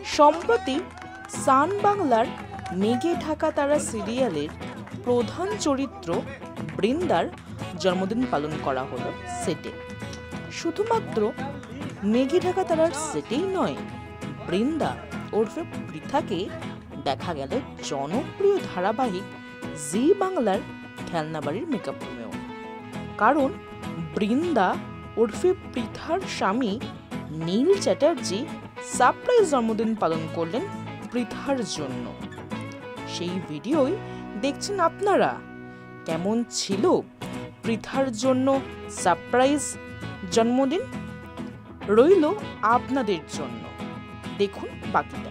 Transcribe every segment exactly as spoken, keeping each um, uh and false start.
সম্প্রতি সান বাংলার মেঘে ঢাকা তারা সিরিয়ালের প্রধান চরিত্র বৃন্দার জন্মদিন পালন করা হলো সেটে। শুধুমাত্র মেঘে ঢাকা তারার সেটেই নয়, বৃন্দা ওরফে পৃথাকে দেখা গেল জনপ্রিয় ধারাবাহিক জি বাংলার খেলনাবাড়ির মেকআপ রুমেও। কারণ বৃন্দা ওরফে পৃথার স্বামী নীল চ্যাটার্জি সারপ্রাইজ জন্মদিন পালন করলেন পৃথার জন্য। সেই ভিডিওই দেখছেন আপনারা। কেমন ছিল পৃথার জন্য সারপ্রাইজ জন্মদিন, রইল আপনাদের জন্য। দেখুন বাকিটা।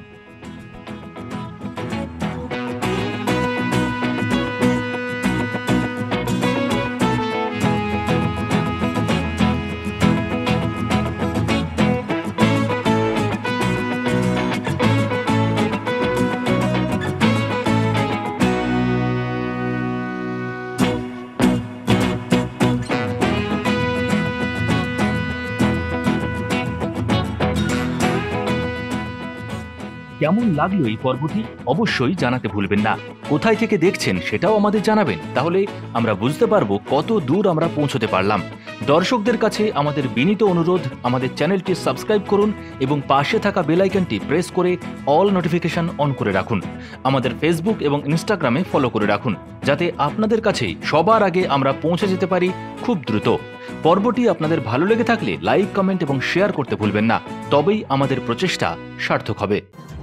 কেমন লাগলো এই পর্বটি অবশ্যই জানাতে ভুলবেন না। কোথায় থেকে দেখছেন সেটাও আমাদের জানাবেন, তাহলে আমরা বুঝতে পারবো কত দূর আমরা পৌঁছতে পারলাম। দর্শকদের কাছে আমাদের বিনীত অনুরোধ, আমাদের চ্যানেলটি সাবস্ক্রাইব করুন এবং পাশে থাকা বেল আইকনটি প্রেস করে অল নোটিফিকেশন অন করে রাখুন। আমাদের ফেসবুক এবং ইনস্টাগ্রামে ফলো করে রাখুন, যাতে আপনাদের কাছেই সবার আগে আমরা পৌঁছে যেতে পারি খুব দ্রুত। পর্বটি আপনাদের ভালো লেগে থাকলে লাইক, কমেন্ট এবং শেয়ার করতে ভুলবেন না, তবেই আমাদের প্রচেষ্টা সার্থক হবে।